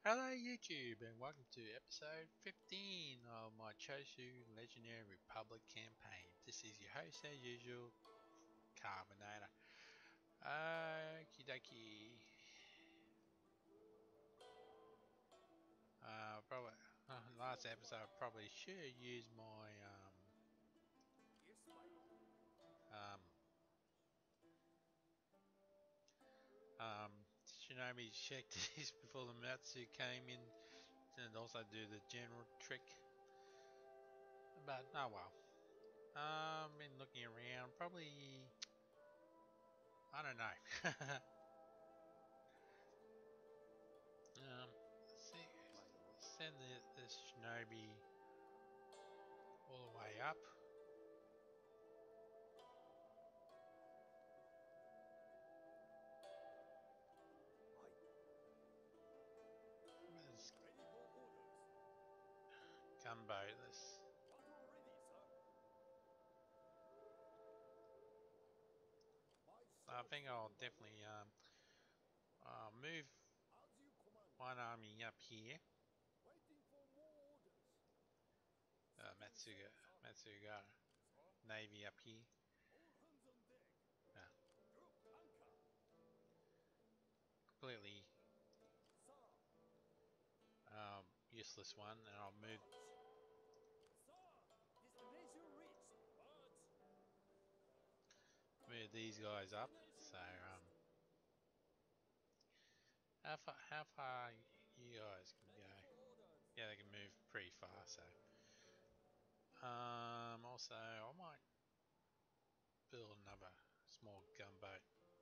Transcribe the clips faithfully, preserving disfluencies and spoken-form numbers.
Hello YouTube and welcome to episode fifteen of my Chosu Legendary Republic campaign. This is your host as usual, Carbonator. Okie dokie. Uh, probably, uh, last episode I probably should have used my um, um, um, Shinobi checked before the Matsu came in and also do the general trick. But oh well. I've um, been looking around, probably I don't know. um, see, send the, the Shinobi all the way up. Where's Gunboat? Let's. I think I'll definitely um, uh, move one army up here. Uh, Matsuga, Matsuga Navy up here. Yeah. Completely um, useless one, and I'll move. Move these guys up. So um, how far? How far you guys can go? Yeah, they can move pretty far. So um, also I might build another small gunboat.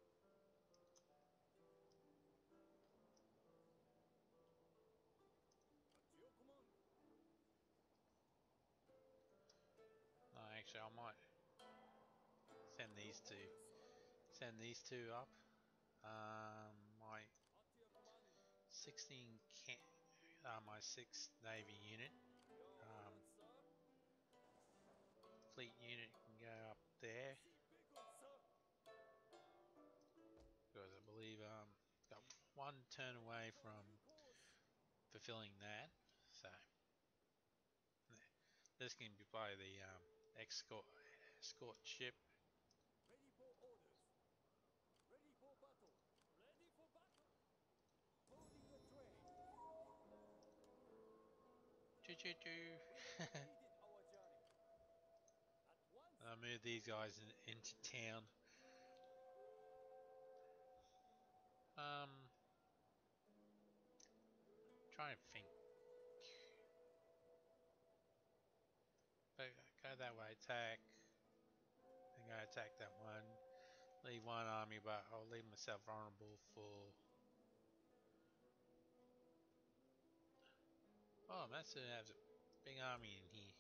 No, actually, I might send these two. Send these two up. Um, my sixteen can, uh, my sixth Navy unit, um, fleet unit can go up there because I believe um got one turn away from fulfilling that. So this can be probably the um, escort escort ship. Ready for orders. Ready for battle. Ready for battle. Loading the train. Choo choo choo. We have completed our journey. At once. I'll move these guys in, into town. Um, trying to think. But go that way, attack. Then go attack that one. Leave one army, but I'll leave myself vulnerable for. Oh, Matsu has a big army in here.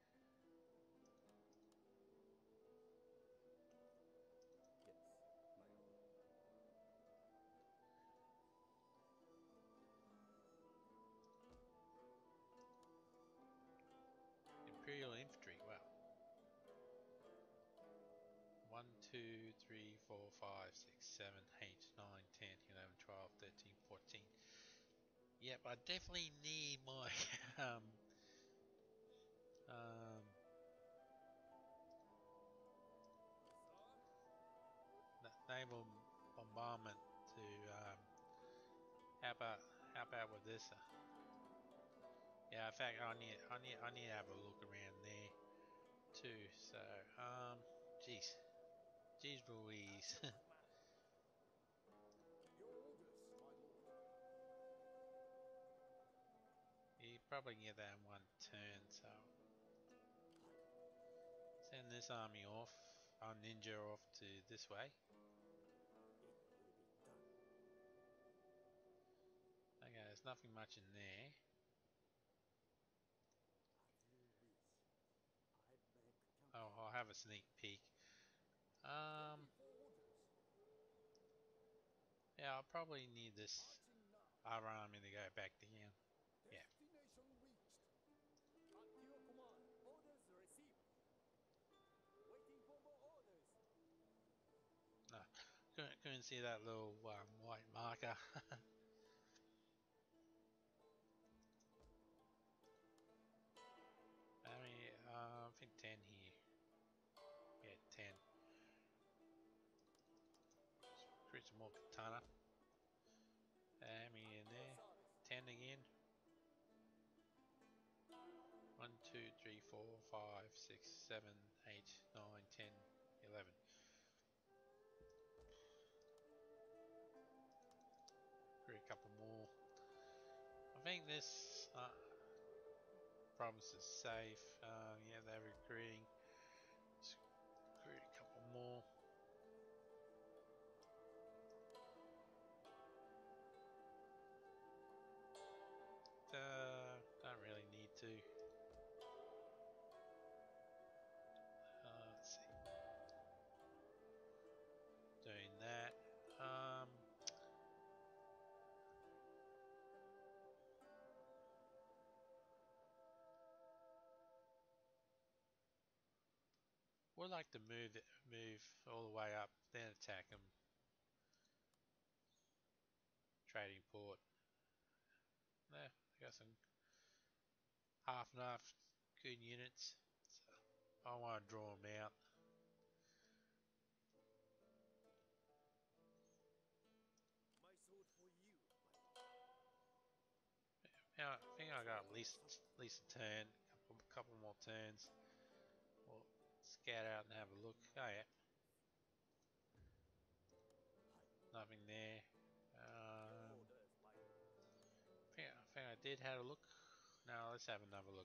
Yes, my lord. Imperial infantry. Wow. One, two, three, four, five, six, seven, eight, nine, ten, eleven, twelve, thirteen, fourteen. Yep, I definitely need my um um naval bombardment to um help out help out with this. Uh, yeah, in fact, I need I need I need to have a look around there too. So um, jeez, jeez Louise. At once, man. Your orders, my lord. You probably get that in one turn. So send this army off, our ninja off to this way. It will be done. Okay, there's nothing much in there. As you wish. I beg Oh, counsel. I'll have a sneak peek. Um, Ready for orders. yeah, I'll probably need this Marching now. other army to go back down. Yeah. Destination reached. At your command. Orders received. Waiting for more orders. No, couldn't, couldn't see that little um, white marker. more katana. How many in there? Ten again. One, two, three, four, five, six, seven, eight, nine, ten, eleven. Recruit a couple more. I think this uh, promises safe. Uh, yeah, they're recruiting. Let's recruit a couple more. Uh, don't really need to. Uh, let's see. Doing that. Um, would like to move it, move all the way up, then attack them. Trading port. There, they got some half and half good units. So I want to draw them out. My sword for you, my Yeah, I think I got at least at least a turn, couple couple more turns. We'll scout out and have a look. Oh yeah, nothing there. Um, orders, my I think, I think I did have a look. Now let's have another look.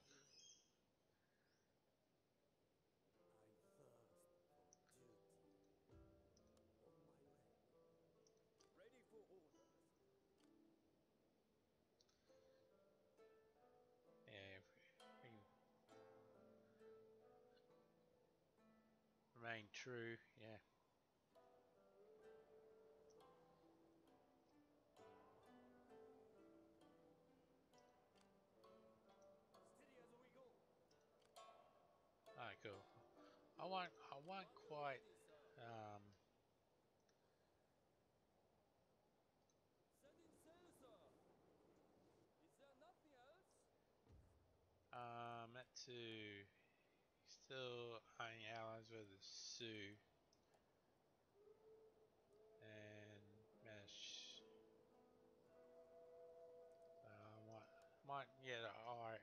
I thirst for duty. On my way. Ready for orders. Yeah, if we, we can remain true. Yeah. Steady as we go. Alright, cool. I won't. I won't quite. Ready, sir. Um, Setting sail, sir. Is there nothing else? um, at two. Still hunting allies with the Sioux and Mesh. Uh, might might get an eye.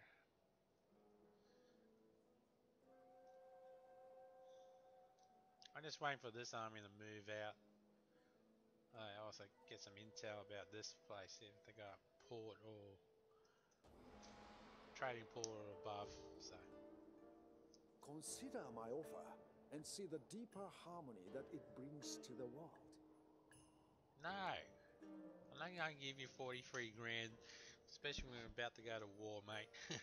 I'm just waiting for this army to move out. I also get some intel about this place, if they got a port or trading port or above. So Consider my offer and see the deeper harmony that it brings to the world. no, I'm not gonna give you forty-three grand, especially when we're about to go to war, mate.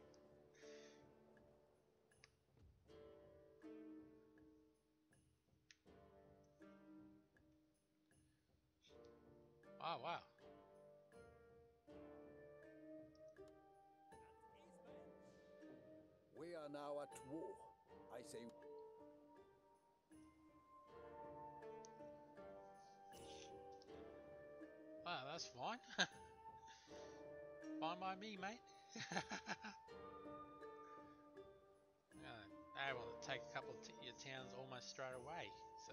Oh wow. At ease, men. We are now at war. I say, Wow, that's fine. Fine by me, mate. Yeah, able to take a couple of t your towns almost straight away. So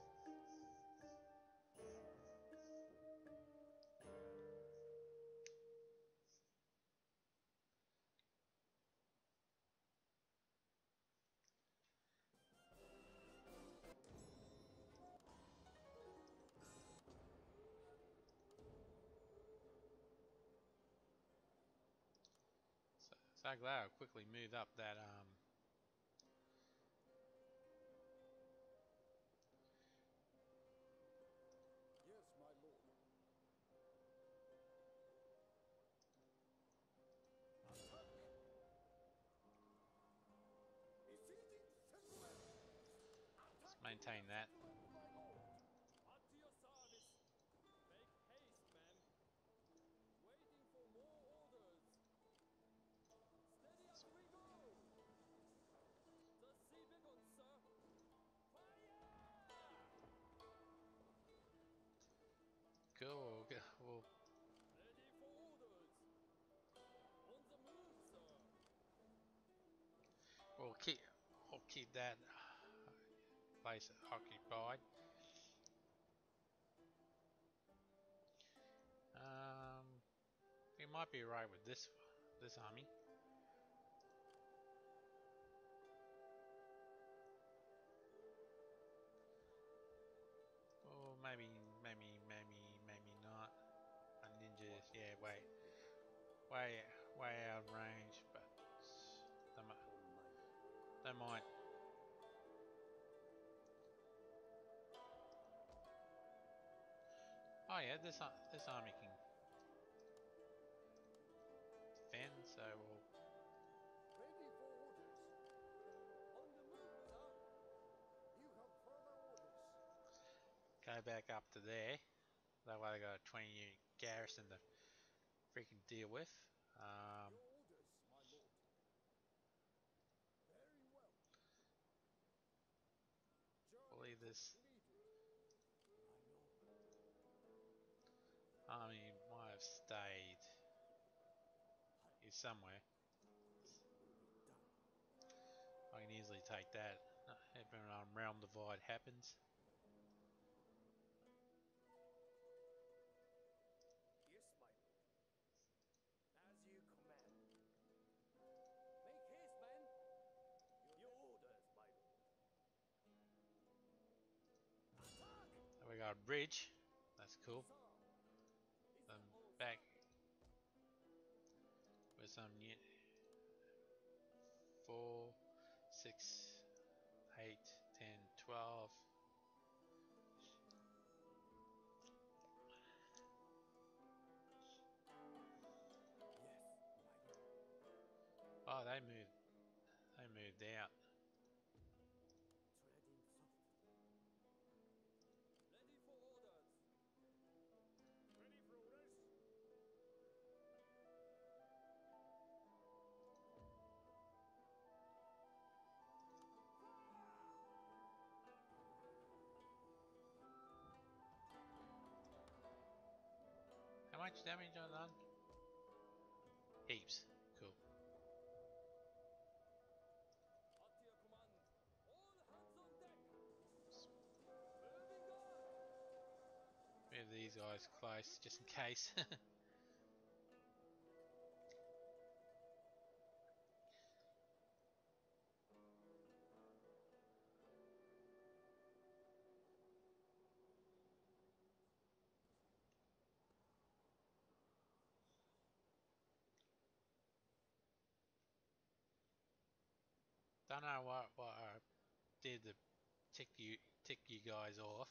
So, so glad I quickly moved up that um yes, my lord. Attack. Besieging settlement. let's Attack maintain that. settlement, my lord. At your service. Make haste, men. Waiting for more orders. Steady as we go. The sea beacon, sir. Fire! Cool. We'll, we'll Ready for orders. On the move, sir. we'll keep we'll keep that place occupied. might be right with this this army. Or maybe, maybe, maybe, maybe not. My ninjas, yeah, wait, way, way out of range, but they might, they might. Oh yeah, this this army can defend, so we'll Ready for orders. On the move, sir. You have further orders. go back up to there. That way I got a twenty unit garrison to freaking deal with. Um, Your orders, my lord. Very well. I'll leave this Completed. I know. army might have stayed here somewhere. Will be done. I can easily take that. If a um, realm divide happens. Yes, my lord. As you command. Make haste, man. Your orders, my lord. Attack! We got a bridge. That's cool. Sir. Is Um, that all, back sir? with some unit. Four, six, eight, ten, twelve. Yes, my lord. Oh, they moved. They moved out. Treading softly. Ready for orders. Ready for orders. How much damage on that? Heaps. Cool. At your command. All hands on deck. Moving guard. Move these guys close just in case. Don't know what what I did to tick you tick you guys off.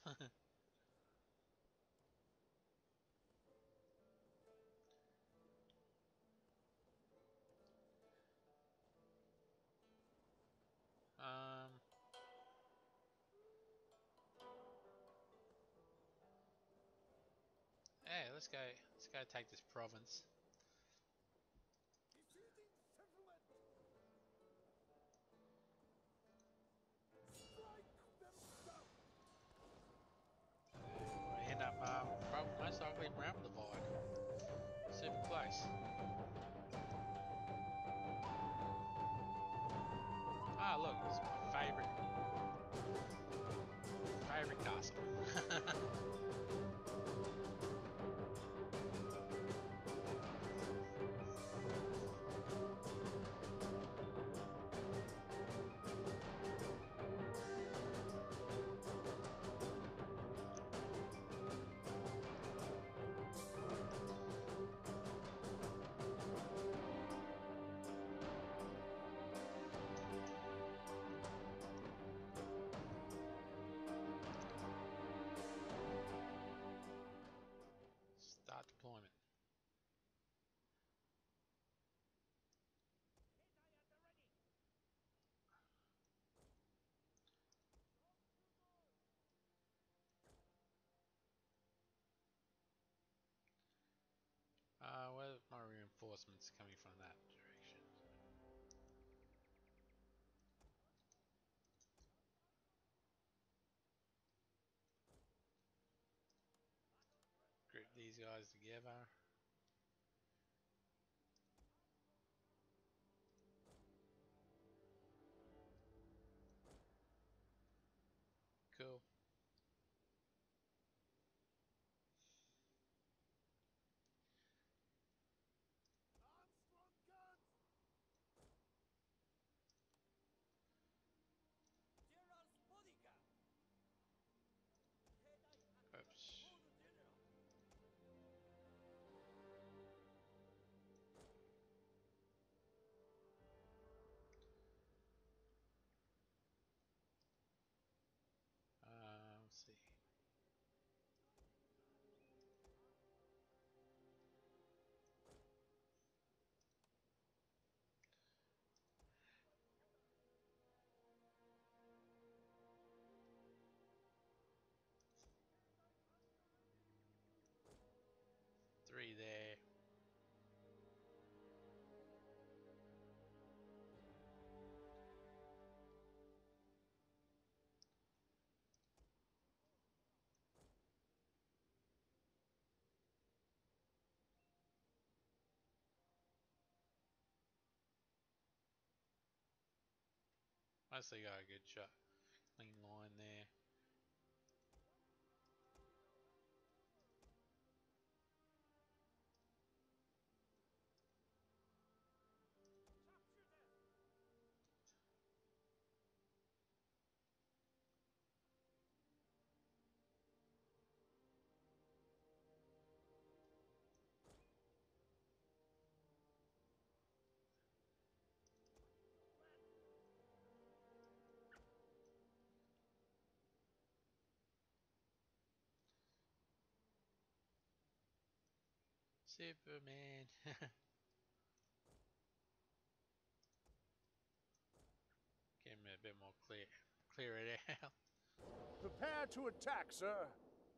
um. Hey, let's go. Let's go take this province. Defeating settlement. Strike them down. We end up um, probably most likely realm divide. Super close. Ah, look, it's my favorite favorite castle. Start deployment. Uh, where are my reinforcements coming from that direction? Group these guys together. Cool. three there. Mostly got a good shot, clean line there. Superman. Give me a bit more clear, clear it out. Prepare to attack, sir.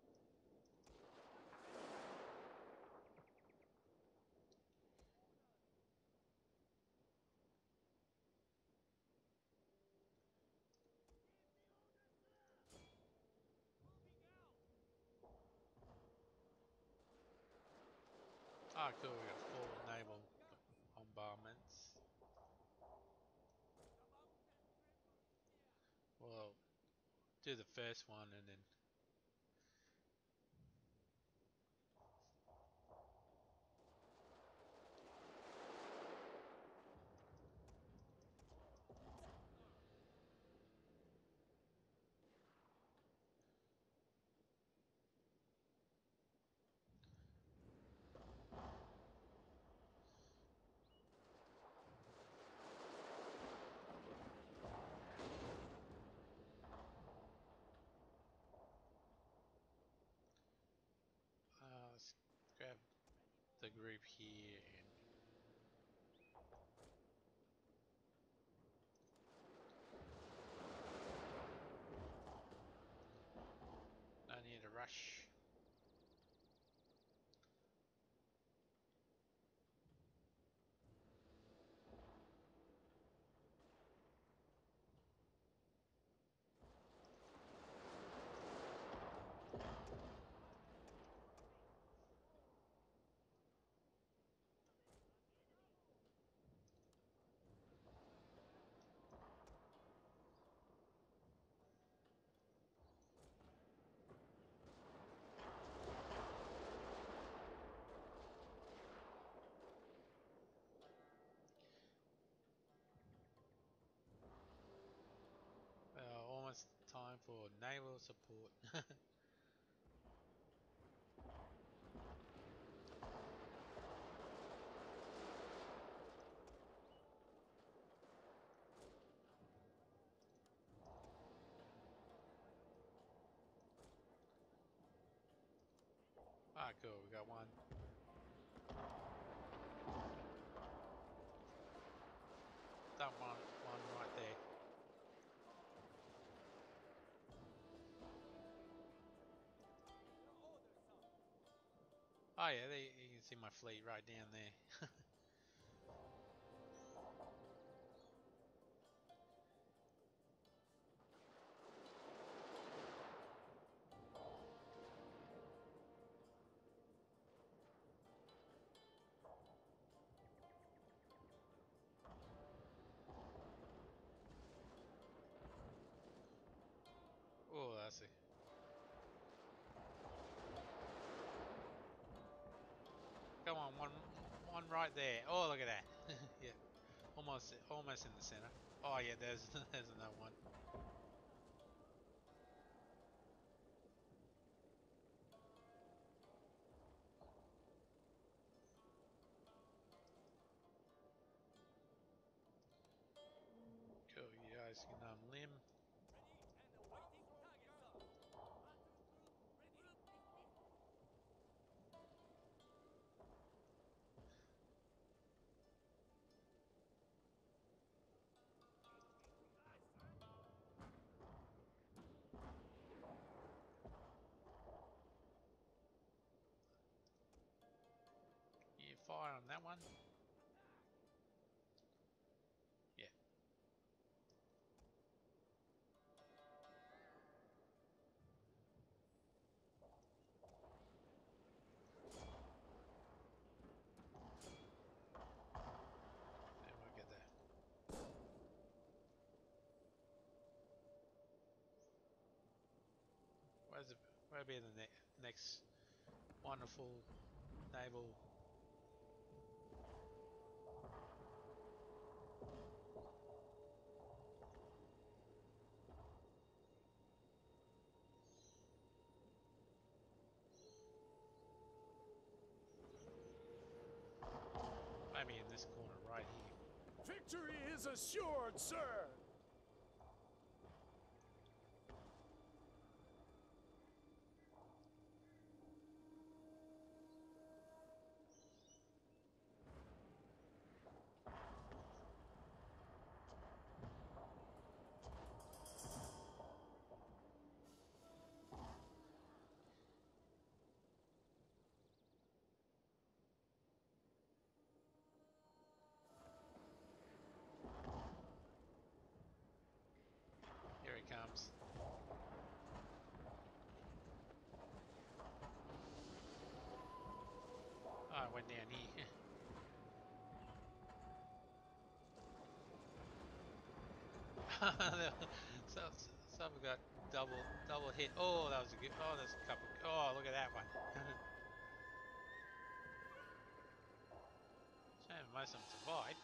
Ah, cool. We got four naval bombardments. Well, do the first one and then. Uh, let's grab the group here and no need to rush. Uh, almost time for naval support. Ah, cool. We got one. That one, one right there. Oh yeah, there, you can see my fleet right down there. Oh, that's it. Come on, one, one right there. Oh, look at that. Yeah, almost, almost in the center. Oh yeah, there's, there's another one. Cool, you guys can um, limb. fire on that one. Yeah. Then we'll get there. Where's the, where'll be the ne next wonderful naval? Maybe in this corner right here. Victory is assured, sir! Here it comes. Oh, I went down here. so, some got double double hit. Oh, that was a good. Oh, there's a couple. Oh, look at that one. Shame most of them survived.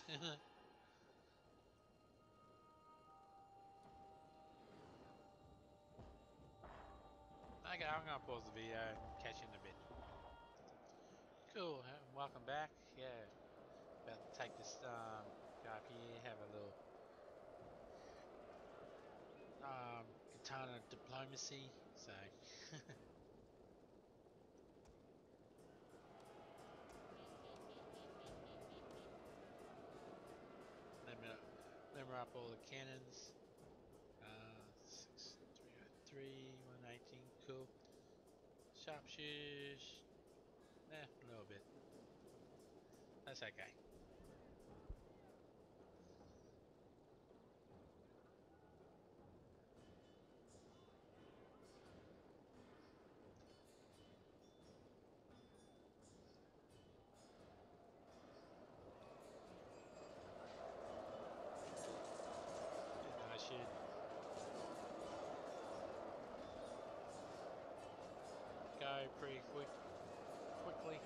Okay, I'm gonna pause the video and catch you in a bit. Cool. uh, Welcome back. Yeah, about to take this. Um, go up here, have a little um, katana diplomacy. So. Limit, limit up all the cannons. Uh, six, three oh three, one eighteen, cool. Sharpshooters, eh, a little bit. That's okay. And I should go pretty quick, quickly.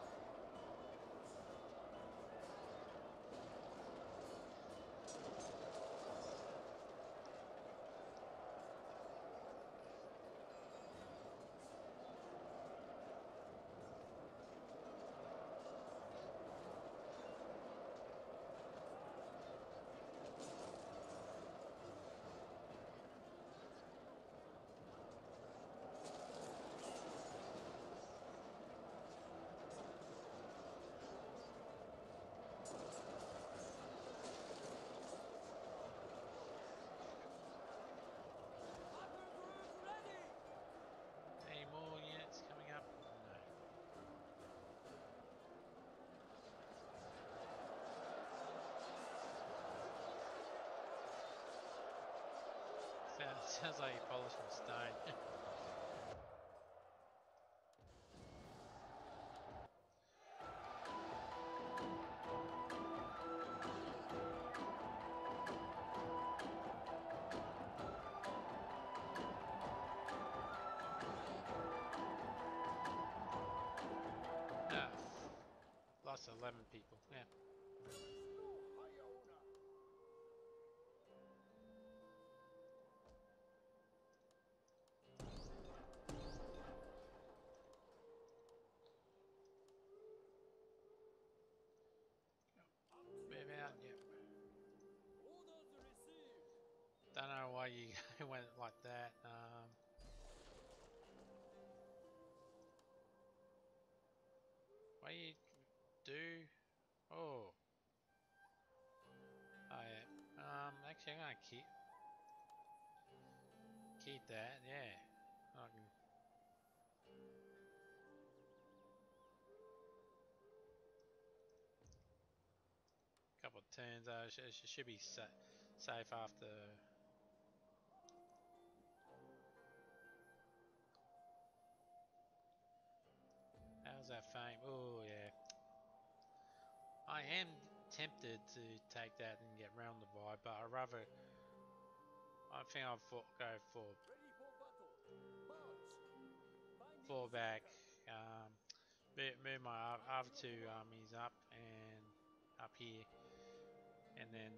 Any more units coming up? No. Sounds, sounds like you polished some stone. Ah, lost eleven people. Yeah. Move out. Yep. Orders received. Don't know why you went like that. Um, what you do? Oh. Oh yeah. Um, actually, I'm gonna keep keep that. Yeah. I can. couple of turns. Uh, sh sh should be sa safe after. How's that fame? Oh yeah. I am tempted to take that and get round the vibe, but I'd rather. I think I'll for, go for Ready for battle. March. Finding fall back. sector. Um, move, move my o- other two armies up and up here, and then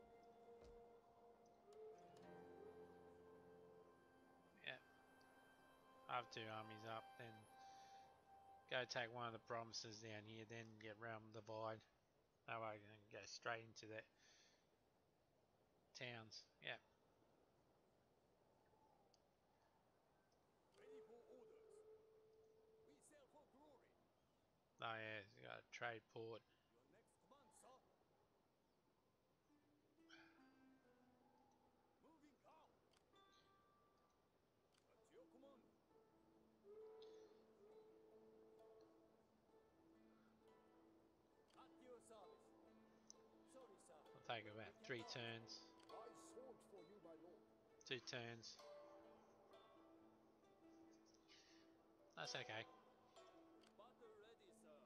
yeah, other two armies up. Then go take one of the provinces down here. Then get round the divide. That way I can go straight into that towns. Yeah. Ready for orders. We sail for glory. Oh yeah, you got a trade port. Your next command, sir. Moving out. At your command. At your service. Sorry, sir. It'll take about We three cannot. turns, I sought for you, my lord. two turns. That's okay. Battle ready, sir.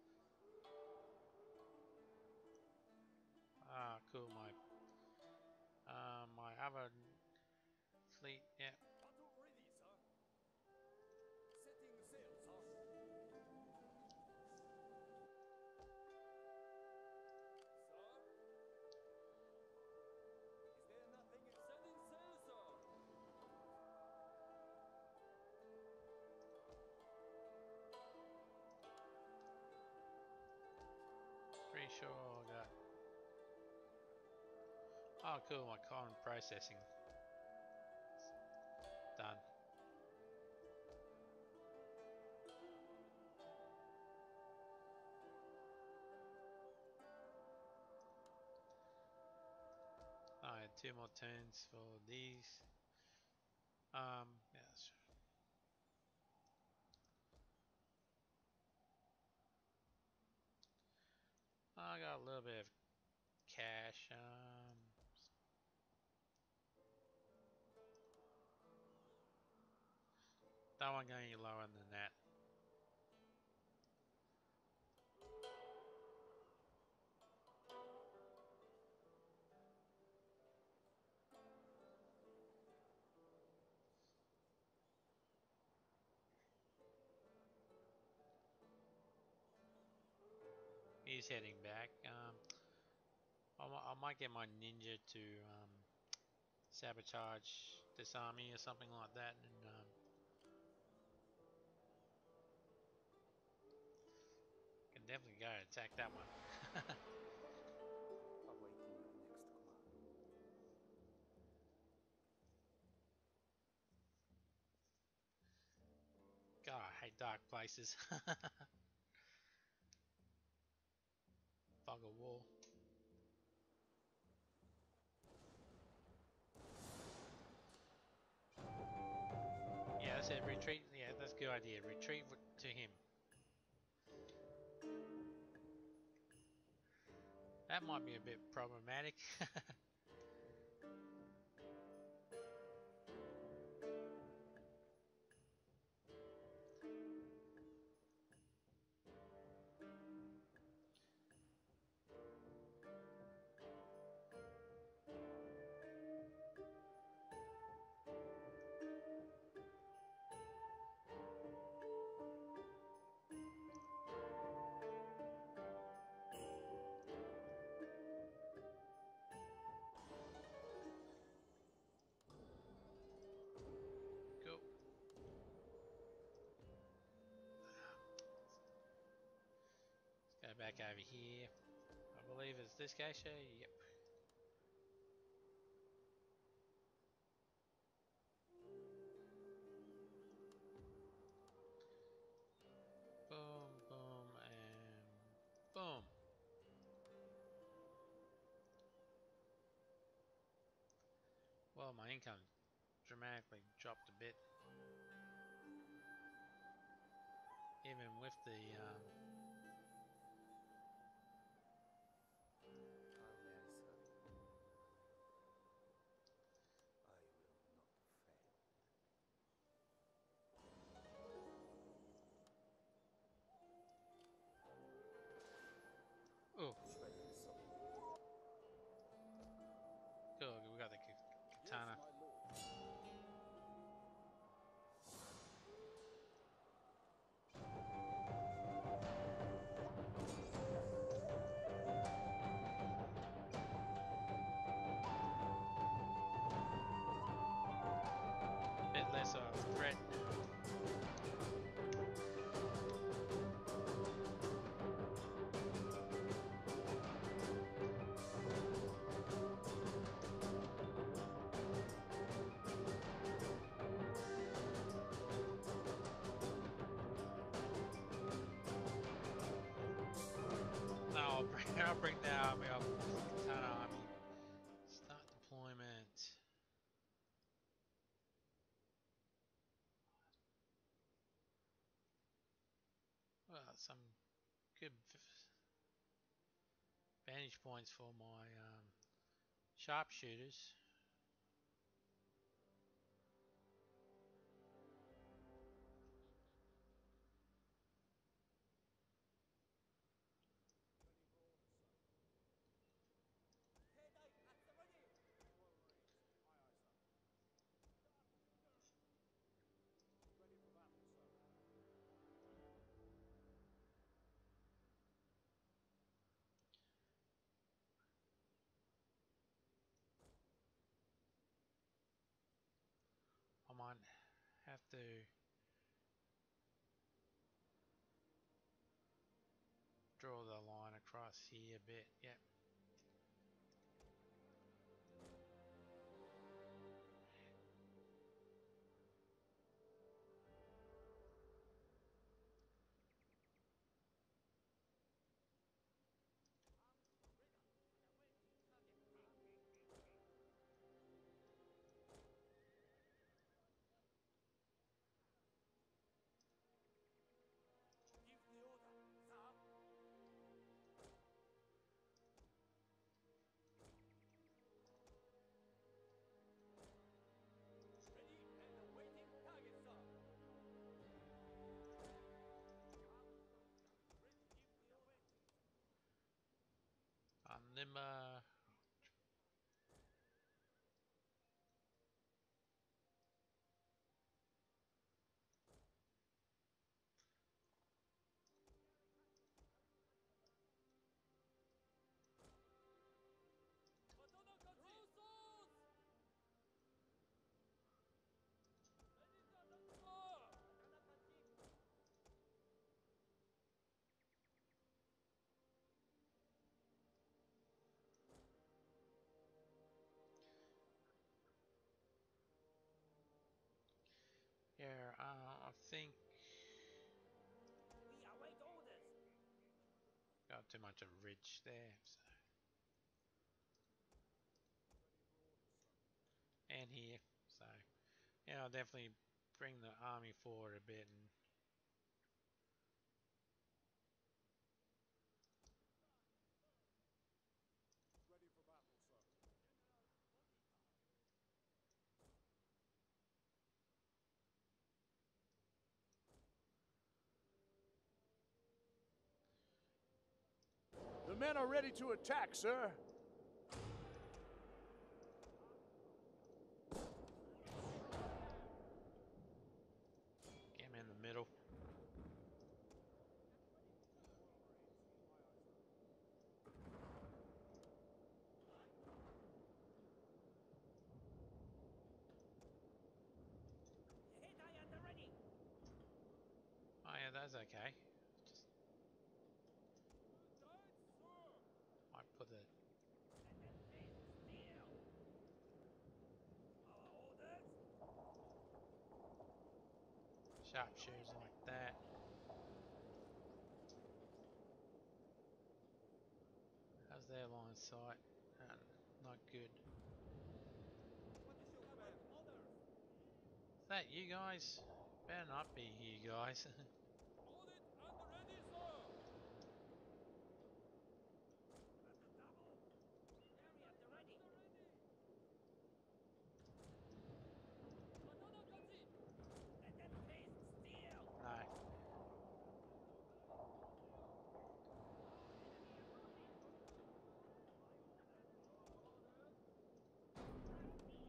Ah, cool. My uh, my other fleet. Yeah. Battle ready, sir. Setting sail, sir. Sir? Is there nothing? Setting sail, sir. Pretty sure I got. Oh, cool. My current processing done. I had two more turns for these. Um, yes. I got a little bit of cash. Um, don't want to go any lower than that. He's heading back. Um, I, mi- I might get my ninja to um, sabotage this army or something like that, and um, can definitely go attack that one. Awaiting your next command. God, I hate dark places. Fog of war. Yeah, that's it. Retreat. Yeah, that's a good idea. Retreat to him. That might be a bit problematic. Cool. Let's go back over here. I believe it's this geisha. Yep. Boom, boom, and boom. Well, my income dramatically dropped a bit, even with the um, I I'll bring the army up. Katana army. Start deployment. Well, some good vantage points for my um, sharpshooters. I might have to draw the line across here a bit. Yep. Give the order, sir. Ready and awaiting target, sir. Give the order. Unlimber. Katana Katsu! Draw swords! Ready, Katana! Katana Katsu! Yeah, uh, I think We await orders. got too much of a ridge there. So. And here, so yeah, I'll definitely bring the army forward a bit and Ready for battle, sir. The men are ready to attack, sir. get him in the middle. Jedi at the ready. Oh yeah, that's okay. Just might put the Let them face steel. Our orders. sharpshooters like that. How's their line of sight? Uh, not good. What is your command? Orders. Is that you guys? Better not be you guys. Loaded and ready, sir. At the double. Army at the ready. Katana Katsu! Let them face steel. No.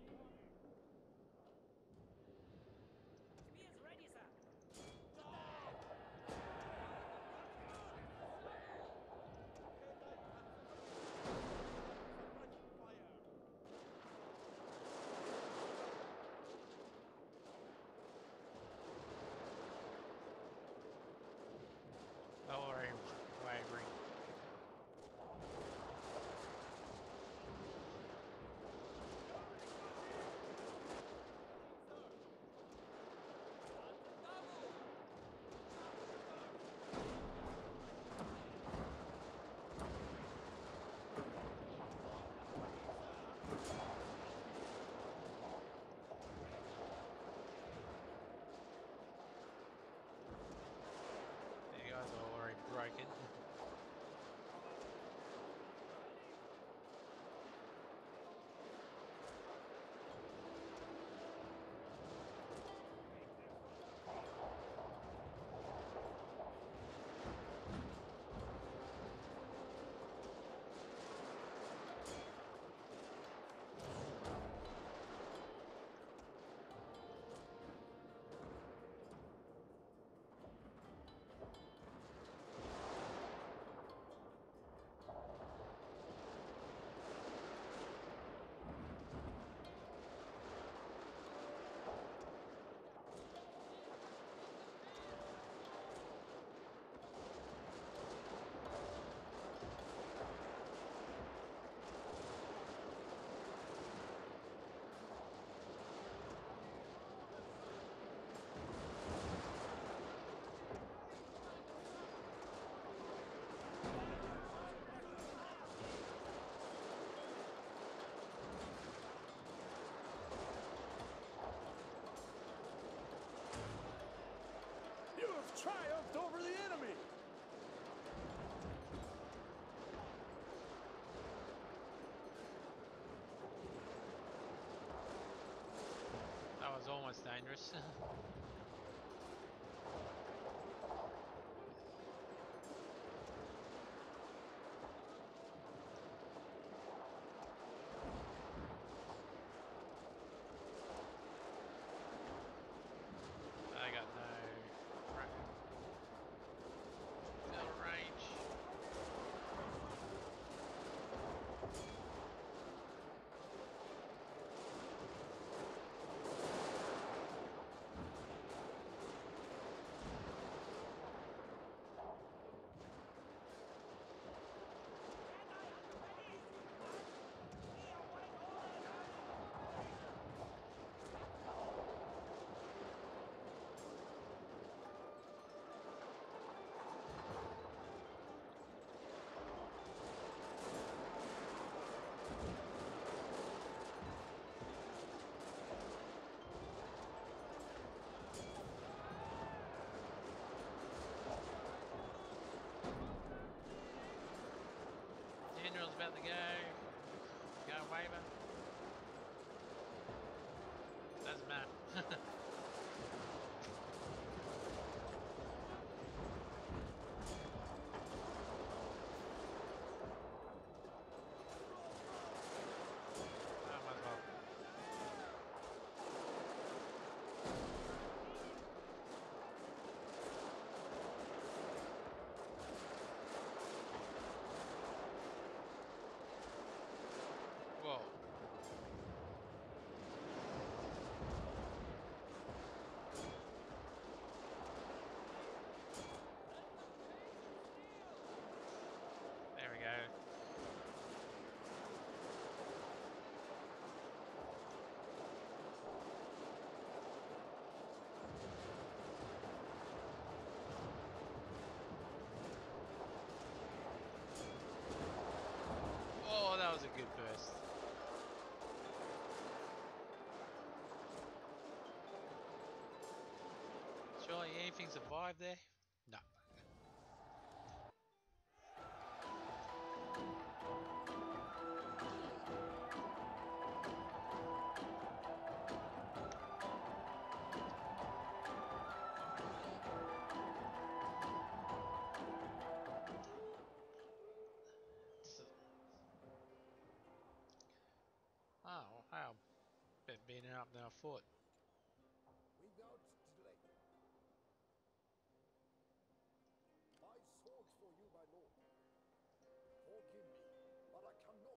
Spears ready, sir. Attack! it's dangerous. I got no ra- field range. General's about to go. Go waiver. Doesn't matter. Oh, might as well. Whoa. There we go. Oh, that was a good burst. Surely anything survived there? No. S- Oh, wow. Bit beaten up than I thought. Without delay. My sword for you, my lord. Forgive me, but I cannot.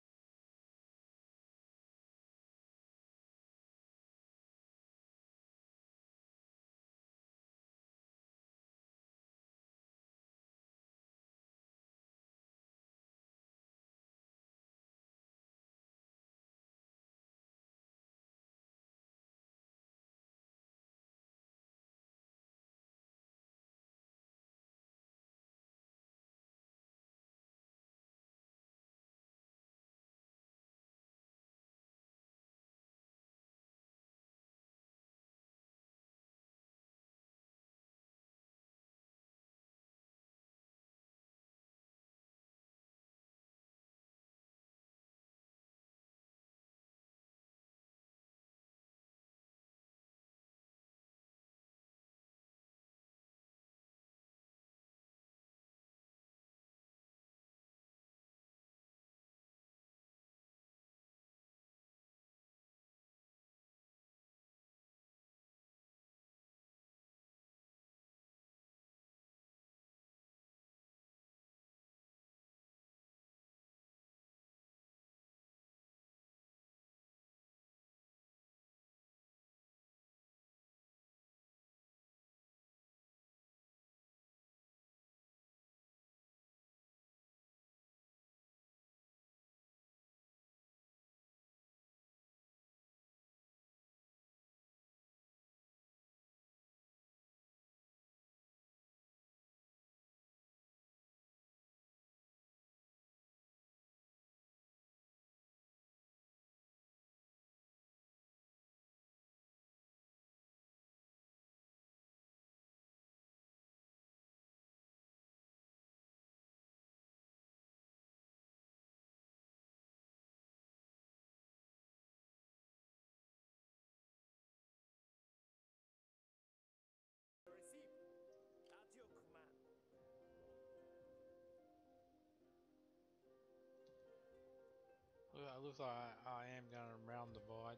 it looks like I, I am going around the divide.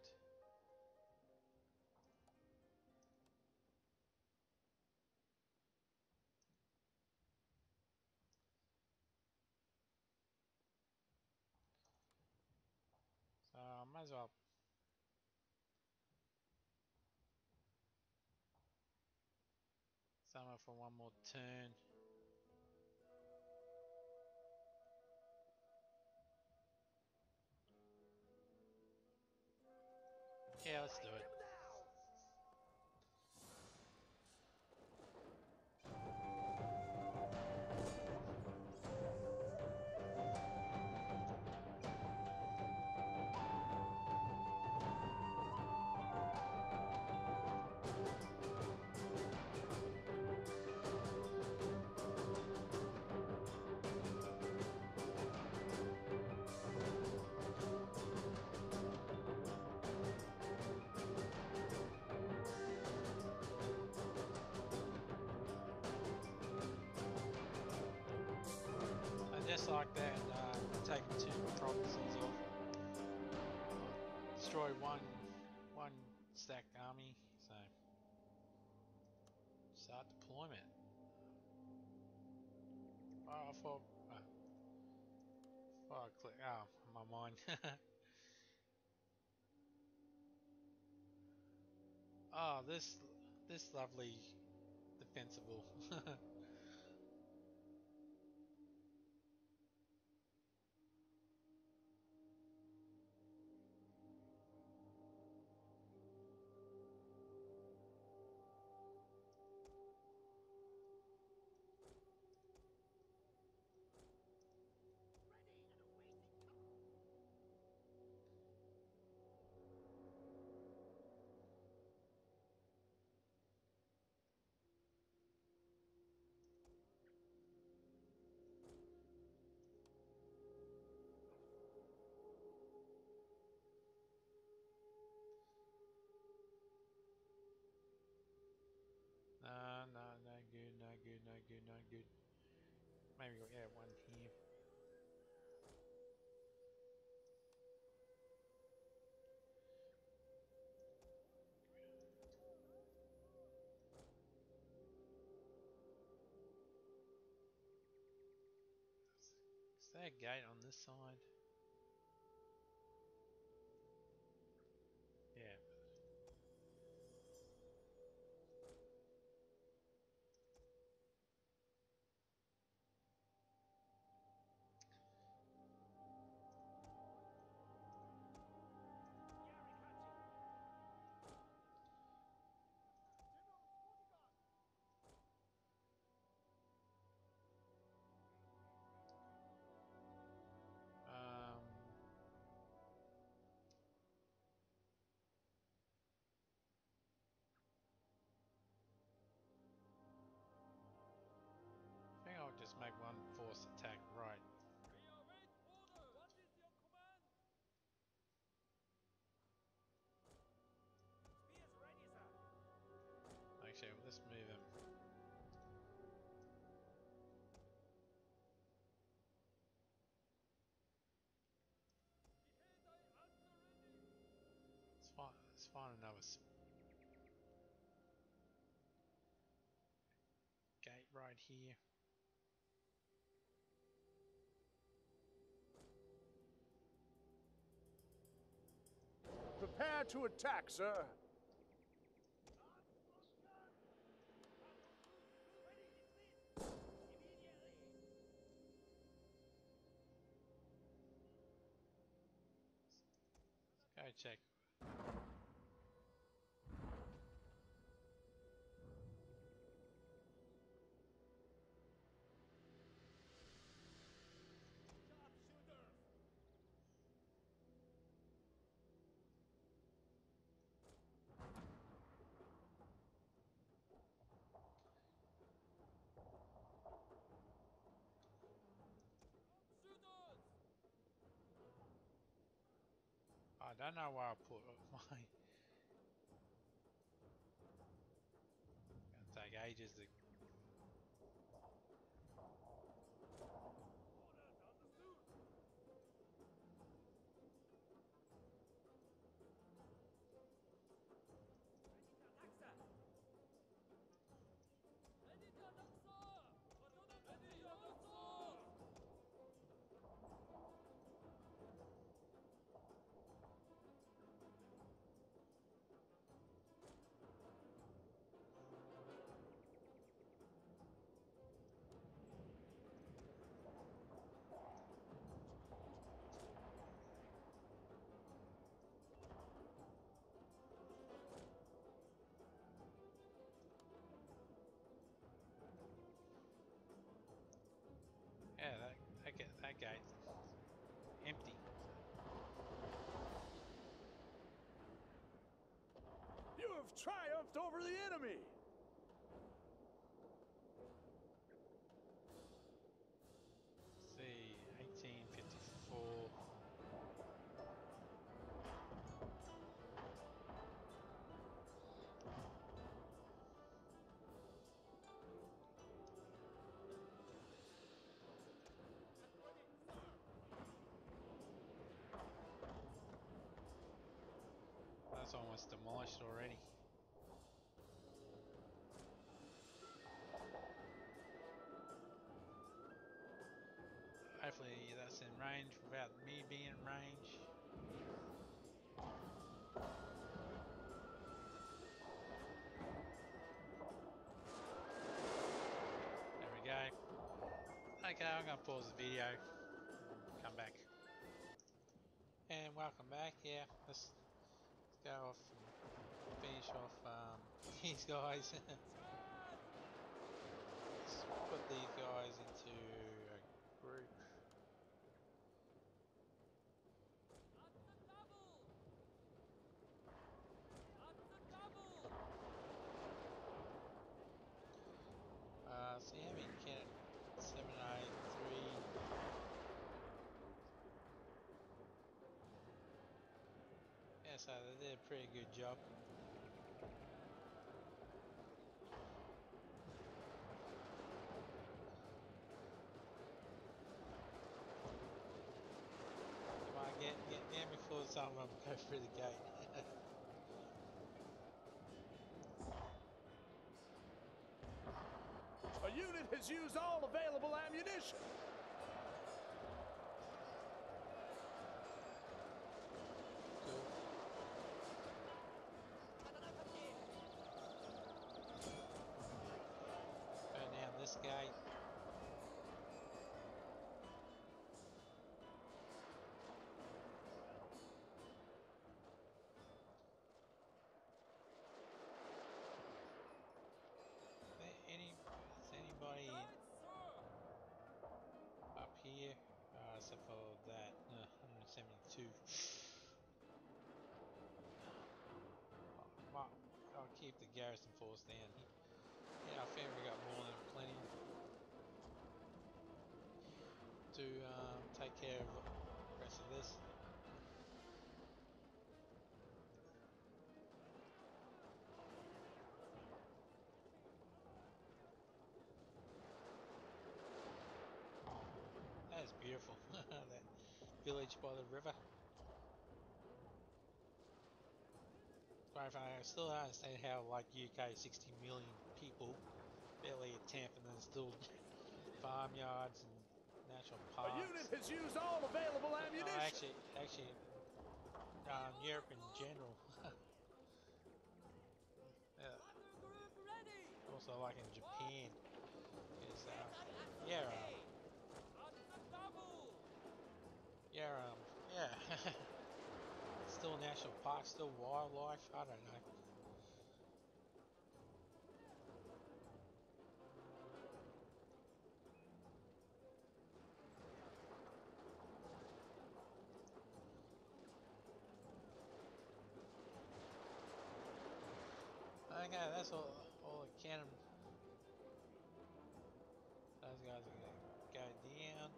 So I might as well summer for one more turn. Yeah, let's do it. And just like that, uh, taking two provinces off. Destroy one one stacked army, so start deployment. Oh, I thought, uh, thought I click, oh, my mind. Oh, this this lovely defensible. No, no, no good, no good, no good, no good. Maybe we'll add one here. Is there a gate on this side? Yeah. Um, I think I'll just make one force attack right. We await orders. What is your command? Spears ready, sir. Actually, let's move him. Behead I at the ready. Let's find, let's find another gate right here. Prepare to attack, sir. Go check. Sharpshooters. Shooters. I don't know where I put my. Gonna take ages to. Orders understood. triumphed over the enemy. Let's see, eighteen fifty-four. That's almost demolished already. Hopefully that's in range without me being in range. There we go. Okay, I'm gonna pause the video, come back. And welcome back. Yeah, let's, let's go off and finish off um, these guys. Let's put these guys into a group. Uh, see how many can seven eight three. Yeah, so they did a pretty good job. Come on, get get get before some of them go through the gate. A unit has used all available ammunition. Cool. Burn down this gate. Any, is anybody up here? Uh, except for that, uh, one seventy-two. Well, I'll keep the garrison force down here. Yeah, I think we got more than plenty to um, take care of the rest of this. That is beautiful. That village by the river. I still don't understand how, like, U K, sixty million people, barely a tenth, and then still farmyards and national parks. A unit has used all available ammunition. Oh, actually, actually, um, Europe in general. Yeah. Also, like in Japan, is uh, yeah, um, yeah, um, yeah. Still national park, still wildlife. I don't know. Okay, that's all. All the cannon. Those guys are gonna go down.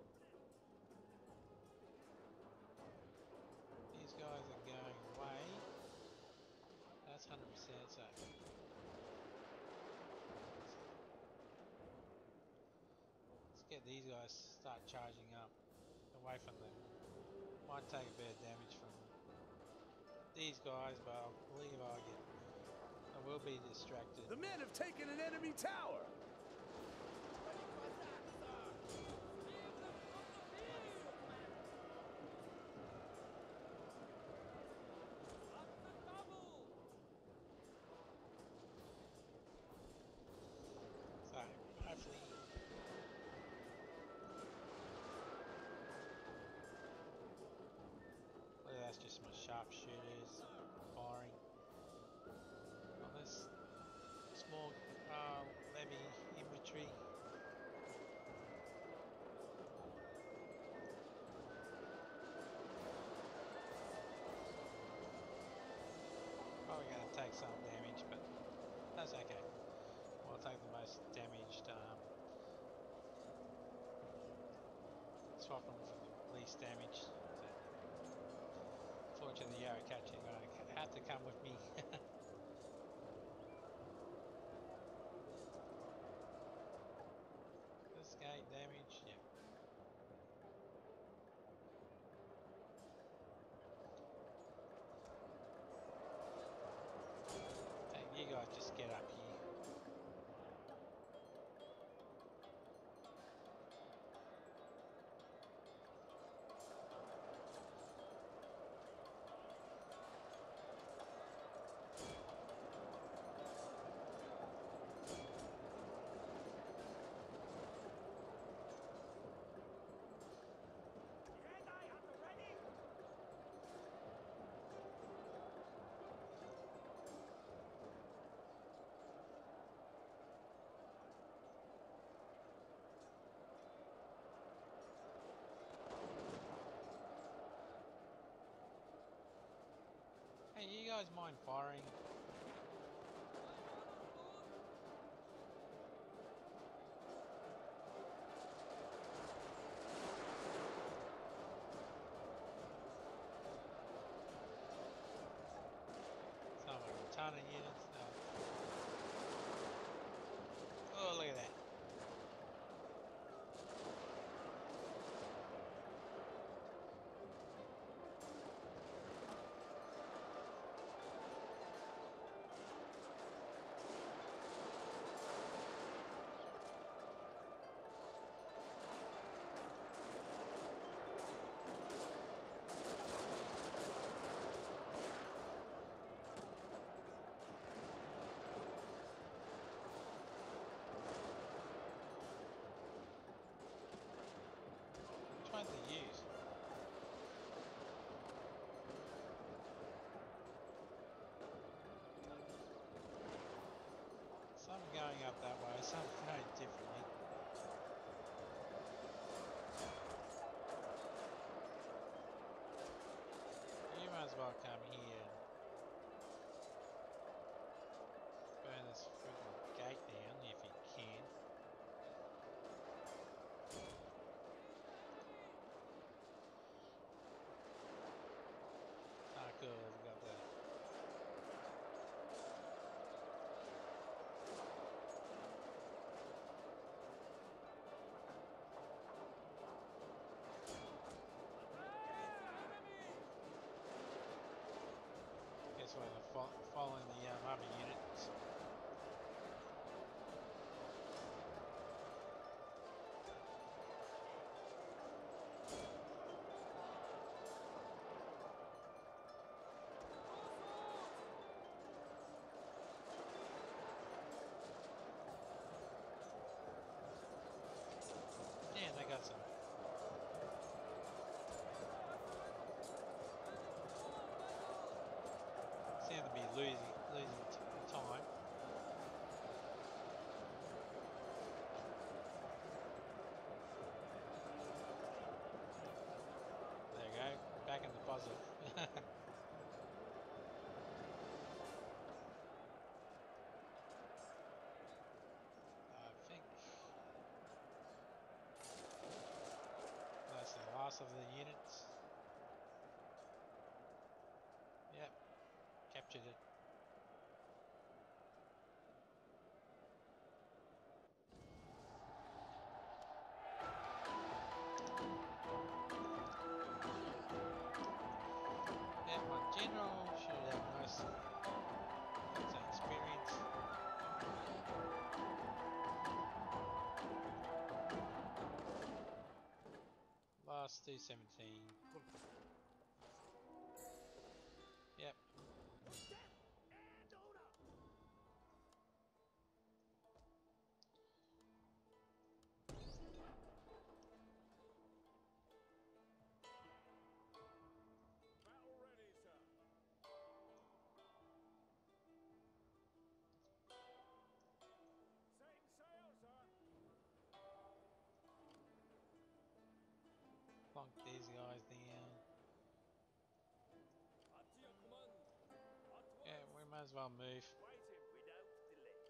These guys are going away. That's one hundred percent so. Let's get these guys to start charging up away from them. Might take a bit of damage from these guys, but I believe I'll get. I will be distracted. The men have taken an enemy tower. So, hopefully. Whether that's just my sharpshooters firing on this small uh, levy infantry. Probably gonna take some damage. That's okay. We'll take the most damaged, um, swap them for the least damage. So, fortunately, the arrow catcher are going to have to come with me. This guy damage, yeah. Hey, you guys just get up here. Jedi at the ready! Hey, you guys mind firing? Some like a ton of units. Oh. Oh, look at that. Which one to use? Some going up that way, some going differently. You might as well come here and burn this freaking gate down if you can. Ah, cool, we got that. Guess what? They're fo following the um, other units. Yeah, they got some. Seem to be losing losing t time. There you go, back in the positive. I think that's the last of the units. Yep, captured it. Yep, my general should have nice lots of experience. Last two seventeen. Yep. Step and order! Battle ready, sir. Setting sail, sir! Plonk these guys down. At your command. At Yeah, once. we might as well move. Waiting without delay.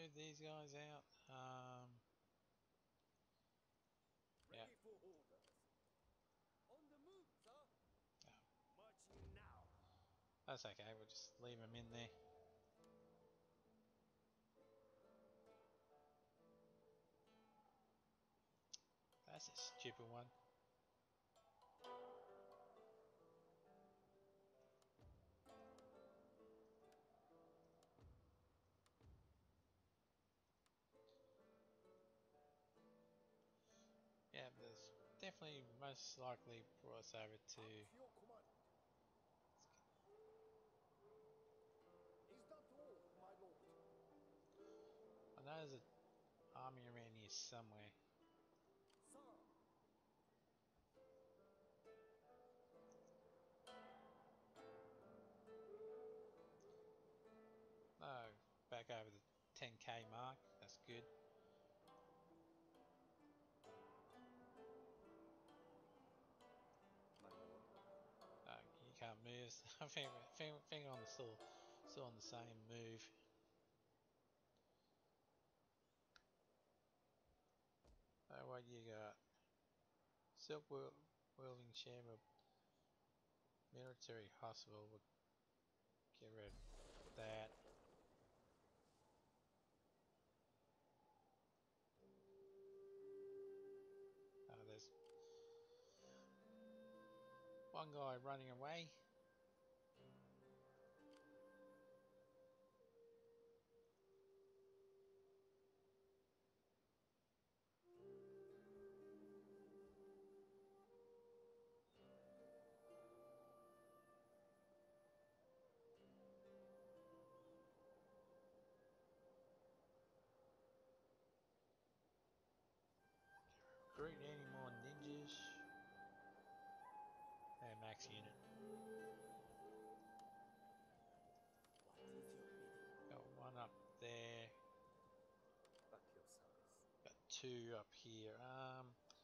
move these guys out. Um, yeah. Ready for orders. On the move, sir. Oh, Marching now. that's okay. We'll just leave them in there. That's a stupid one. Yeah, there's definitely most likely brought us over to. At your command. Is that all, my lord? I know there's an army around here somewhere. Sir. Oh, back over the ten K mark. That's good. My lord. Uh, you can't move. I think, think, think on the still, still on the same move. Uh, what you got? Silk wielding share of military hospital. We'll get rid of that. Uh, there's one guy running away. Recruit any more ninjas. Hey, max unit. What is your bidding? Got one up there. At your service. Got two up here. Um,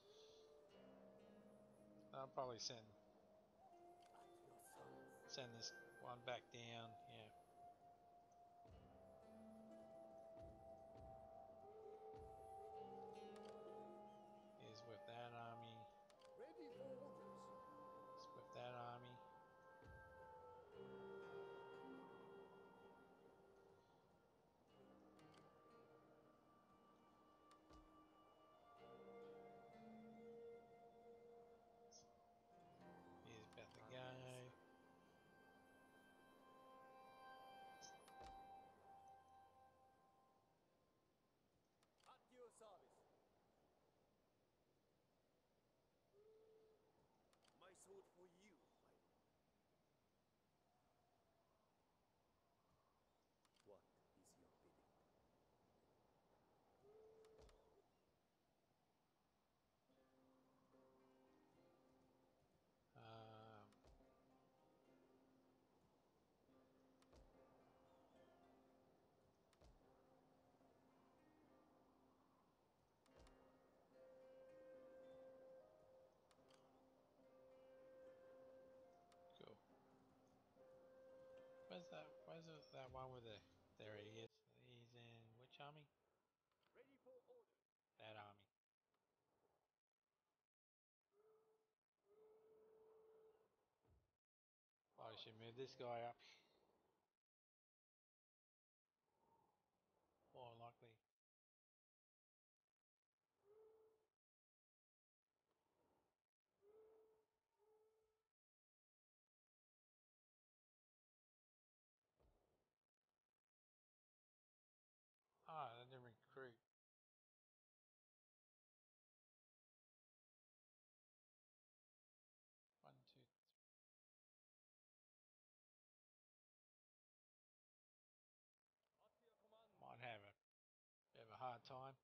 I'll probably send At your service. send this one back down. Yeah. Is with that army. Ready for orders. Is with that army. He's about to go. At your service. My sword for you, my lord. What is your bidding? Um, cool. Where's that? Where's the, that one with the? There he is. He's in which army? Ready for orders. That army. Oh, I should move this guy up. More likely. Ah, I didn't recruit. One, two, At your command. might have a bit of a hard time.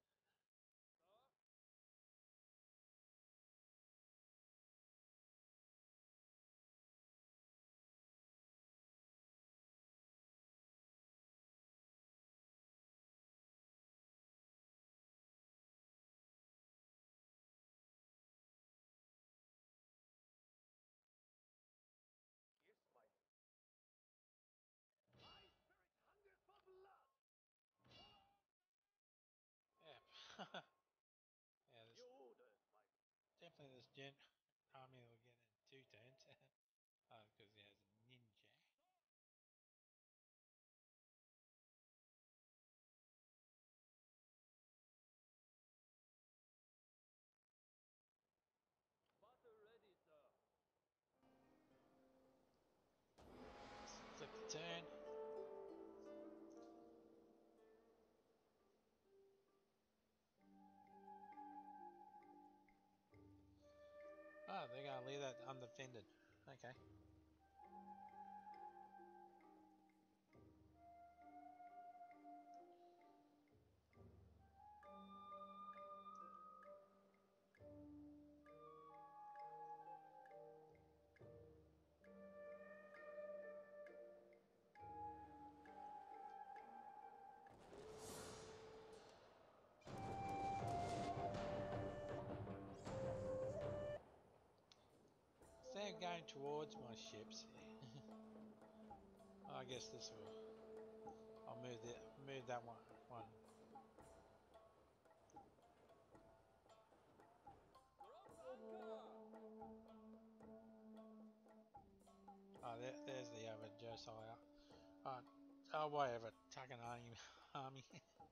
gen army will get in two turns. Oh, because he has a ninja. Butter ready, sir. Flip the turn. Oh, they're gonna leave that undefended. Okay. They're going towards my ships. Oh, I guess this will. I'll move the move that one. One. Drop anchor. Oh, there, there's the other Josiah. Oh, oh whatever. Takanani army.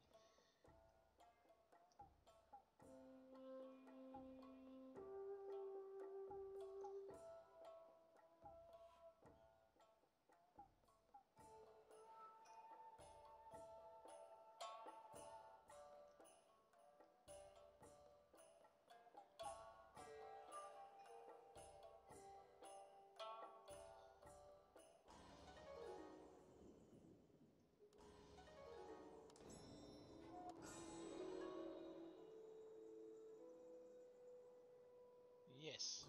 Yes.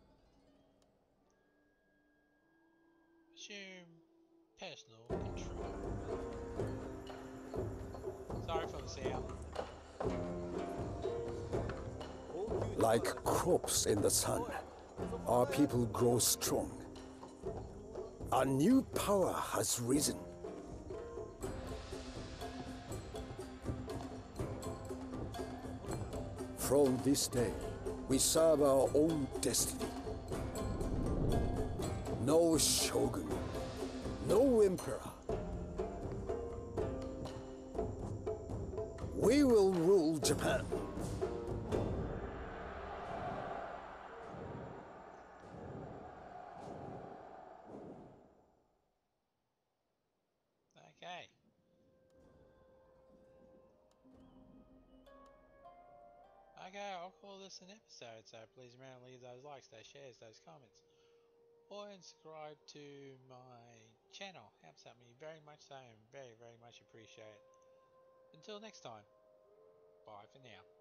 Assume personal control. Sorry for the sound. Like crops in the sun, our people grow strong. A new power has risen. From this day, we serve our own destiny. No shogun, no emperor. We will rule Japan. Okay. Okay, I'll call this an episode, so please remember to leave those likes, those shares, those comments, or and subscribe to my channel. Helps out me very much so and very, very much appreciate it. Until next time, bye for now.